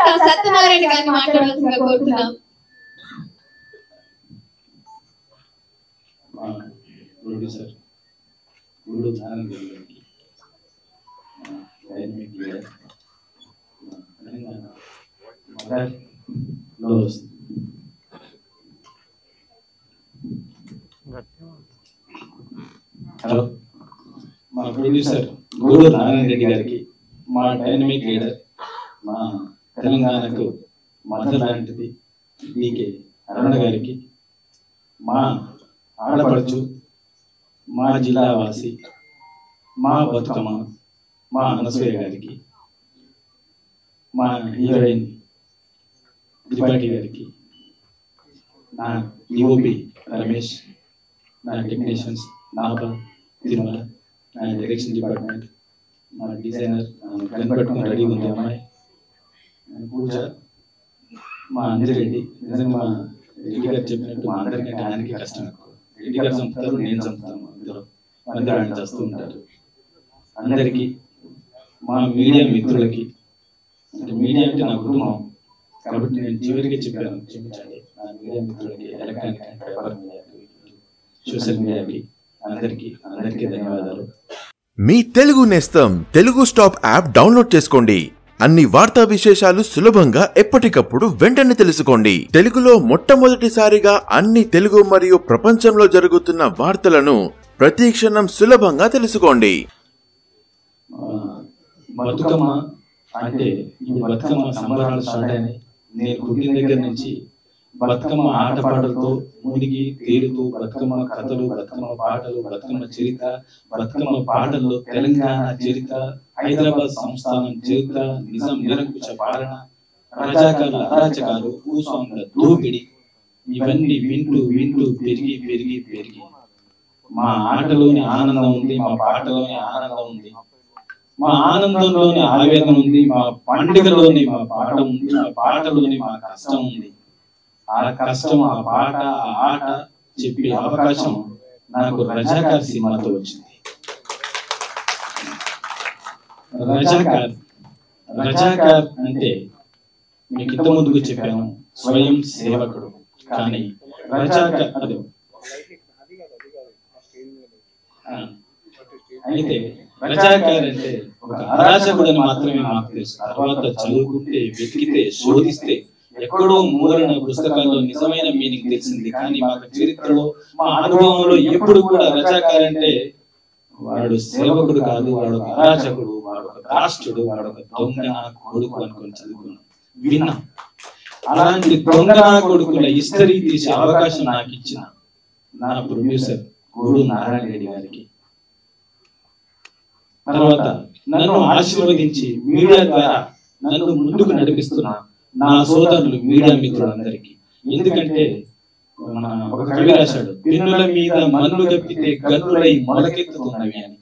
సత్యనారాయణ గారిని మాట్లాడాల్సిందిగా కోరుతున్నాం. ప్రొడ్యూసర్ గుడు నారాయణ గారికి డైనమిక్ లీడర్ హలో మా ప్రొడ్యూసర్ గుడు నారాయణ రెడ్డి గారికి, మా డైనమిక్ లీడర్, మా తెలంగాణకు మదర్ లాంటిది డీకే అరుణ గారికి, మా ఆడపడుచు, మా జిల్లావాసి, మా బతుకమ్మ, మా అనసూయ గారికి, మా హీరోయిన్ త్రిపాఠి గారికి, నా డిఓపి రమేష్, నా టెక్నీషియన్స్ నాభ, తిరుమల, నా డైరెక్షన్ డిపార్ట్మెంట్, మా డిజైనర్ కనిపెట్టుకుని రెడీ ఉంది అమ్మాయి పూజ, మా అంజిరెడ్డి. నిజంగా మా రెడ్డి గారు చెప్పినట్టు మా అందరికంటే ఆయనకి కష్టం ఎక్కువ. రెడ్డి గారు చంపుతారు, నేను చంపుతాను, మధ్యలో ఆయన చేస్తూ ఉంటారు. అందరికీ, మా మీడియా మిత్రులకి, అంటే మీడియా అంటే నా కుటుంబం కాబట్టి నేను చివరికి చెప్పాను, క్షమించండి. నా మీడియా మిత్రులకి, ఎలక్ట్రానిక్ అండ్ పేపర్ మీడియాకి, సోషల్ మీడియాకి అందరికీ ధన్యవాదాలు. మీ తెలుగు నేస్తం తెలుగు స్టాప్ యాప్ డౌన్లోడ్ చేసుకోండి. అన్ని వార్తా విశేషాలు సులభంగా ఎప్పటికప్పుడు వెంటనే తెలుసుకోండి. తెలుగులో మొట్టమొదటిసారిగా అన్ని తెలుగు మరియు ప్రపంచంలో జరుగుతున్న వార్తలను ప్రతి క్షణం సులభంగా తెలుసుకోండి. బతుకమ్మ అంటే ఈ బతుకమ్మ సంబరాలు స్టార్ట్ అయినాయి. నేను పుట్టిన దగ్గర నుంచి బతుకమ్మ ఆటపాటలతో మునిగి తేలుతూ, బతుకమ్మ కథలు, బతుకమ్మ పాటలు, బతుకమ్మ చరిత్ర, బతుకమ్మ పాటల్లో తెలంగాణ చరిత్ర, హైదరాబాద్ సంస్థానం చరిత్ర, నిజాం నిరంకుశ పాలన, రజాకారుల అరాచకాలు, భూస్వాముల దోపిడి, ఇవన్నీ వింటూ వింటూ పెరిగి పెరిగి పెరిగి మా ఆటలోని ఆనందం ఉంది, మా పాటలోని ఆనందం ఉంది, మా ఆనందంలోని ఆవేదన ఉంది, మా పండుగలోని మా పాట ఉంది, మా పాటలోని మా కష్టం ఉంది. ఆ కష్టం, ఆ పాట, ఆ ఆట చెప్పే అవకాశం నాకు రజాకార్ సినిమాతో వచ్చింది. రజాకార్ అంటే మీకు ఇంత ముందుకు చెప్పాను, స్వయం సేవకుడు. కానీ రజాకార్ అదే అయితే రజాకార్ అంటే ఒక అరాచకుడని మాత్రమే మాకు తెలుసు. తర్వాత చదువుకుంటే, వెతికితే, శోధిస్తే ఎక్కడో మూలన పుస్తకాల్లో నిజమైన మీనింగ్ తెలిసింది. కానీ మాకు చరిత్రలో, మా అనుభవంలో ఎప్పుడు కూడా రజాకార్ అంటే వాడు సేవకుడు కాదు, వాడు ఒక అరాచకుడు, వాడు ఒక రాష్ట్రుడు, వాడు ఒక దొంగ కొడుకు అనుకుని చదువుకున్నాం, విన్నాం. అలాంటి దొంగ కొడుకుల హిస్టరీ తీసే అవకాశం నాకు ఇచ్చిన నా ప్రొడ్యూసర్ గుడు నారాయణ రెడ్డి గారికి, తర్వాత నన్ను ఆశీర్వదించి మీడియా ద్వారా నన్ను ముందుకు నడిపిస్తున్న నా సోదరులు మీడియా మిత్రులందరికీ. ఎందుకంటే ఒక కవి రాశాడు, పెన్నుల మీద మన్ను గప్పితే గన్నులై మొలకెత్తుతున్నవి అని.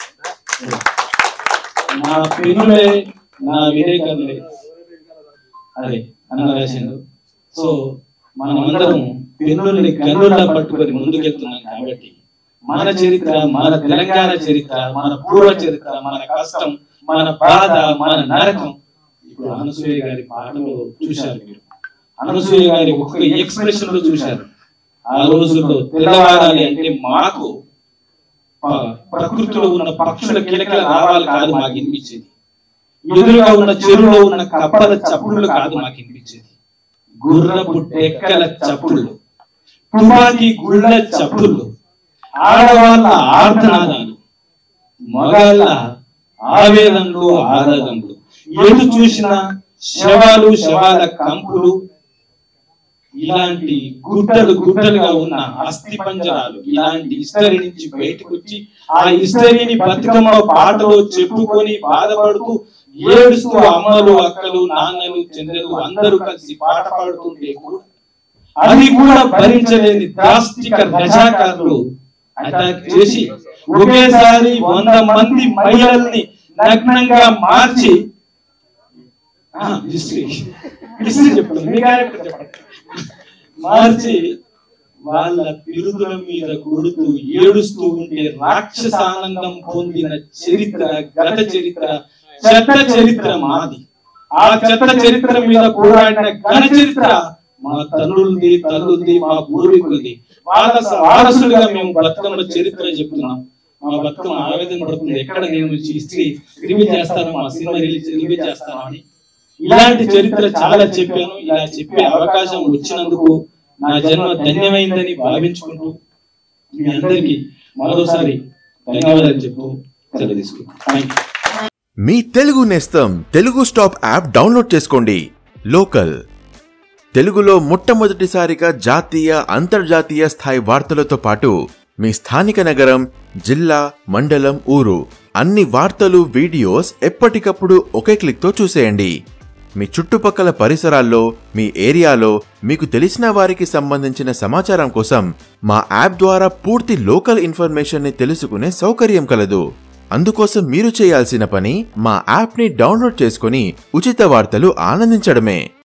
నా పెన్నులే నా విలేకరులే అదే అన్న రాశాడు. సో మనం అందరం పెన్నుల్ని గన్నులా పట్టుకొని ముందుకెళ్తున్నాం. కాబట్టి మన చరిత్ర, మన తెలంగాణ చరిత్ర, మన పూర్వ చరిత్ర, మన కష్టం, మన బాధ, మన నరకం ఇప్పుడు అనసూయ గారి పాటలో చూశారు. మీరు అనసూయ గారి ఒక్క ఎక్స్ప్రెషన్ లో చూశారు. ఆ రోజుల్లో తెల్లవారాలి అంటే మాకు ప్రకృతిలో ఉన్న పక్షుల కిలకిల రావాలి కాదు మాకు వినిపించేది, ఎదురుగా ఉన్న చెరువులో ఉన్న కప్పల చప్పుళ్ళు కాదు మాకు వినిపించేది, గుర్రపు టెక్కల చప్పుళ్ళు, తుపాకీ గుళ్ళ చప్పుళ్ళు, ఆడవాళ్ళ ఆర్తనాదాలు, మగాళ్ళ ఆవేదనలు, ఆరాధనలు, ఎటు చూసిన శవాలు, శవాల కంపులు, ఇలాంటి గుట్టలు గుట్టలుగా ఉన్న అస్థి పంజరాలు, ఇలాంటి హిస్టరీ నుంచి బయటకు వచ్చి ఆ హిస్టరీని బతుకమ్మ పాటలో చెప్పుకొని బాధపడుతూ ఏడుస్తూ అమ్మలు, అక్కలు, నాన్నలు, చెల్లెలు అందరూ కలిసి పాట పాడుతుంటే కూడా అది కూడా భరించలేని దాస్తిక రజాకారులు అటాక్ చేసి ఒకేసారి 100 మంది మహిళల్ని నగ్నంగా మార్చి వాళ్ళ బిరుదుల మీద కొడుతూ ఏడుస్తూ ఉంటే రాక్షసానందం పొందిన చరిత్ర, గత చరిత్ర, చెత్త చరిత్ర మాది. ఆ చెత్త చరిత్ర మీద పోరాడిన ఘన చరిత్ర మా తల్లులది, తల్లులది, మా పూర్వీకులది. వాళ్ళ వారసులుగా మేము బతుకమ్మ చరిత్ర చెప్తున్నాం. మా బతుకమ్మ ఆవేదన పడుతుంది, ఎక్కడ నేను హిస్టరీ రివీల్ చేస్తాను, మా సినిమా రివీల్ చేస్తాను అని. ఇలాంటి చరిత్ర చాలా చెప్పాను. ఇలా చెప్పే అవకాశం వచ్చినందుకు నా జన్మ ధన్యమైందని భావించుకుంటూ మీ అందరికీ మరోసారి ధన్యవాదాలు చెప్తూ సెలవు తీసుకుంటాను. మీ తెలుగు నేస్తం తెలుగు స్టాప్ యాప్ డౌన్లోడ్ చేసుకోండి. లోకల్ తెలుగులో మొట్టమొదటిసారిగా జాతీయ, అంతర్జాతీయ స్థాయి వార్తలతో పాటు మీ స్థానిక నగరం, జిల్లా, మండలం, ఊరు అన్ని వార్తలు, వీడియోస్ ఎప్పటికప్పుడు ఒకే క్లిక్తో చూసేయండి. మీ చుట్టుపక్కల పరిసరాల్లో, మీ ఏరియాలో మీకు తెలిసిన వారికి సంబంధించిన సమాచారం కోసం మా యాప్ ద్వారా పూర్తి లోకల్ ఇన్ఫర్మేషన్ ని తెలుసుకునే సౌకర్యం కలదు. అందుకోసం మీరు చేయాల్సిన పని మా యాప్ ని డౌన్లోడ్ చేసుకుని ఉచిత వార్తలు ఆనందించడమే.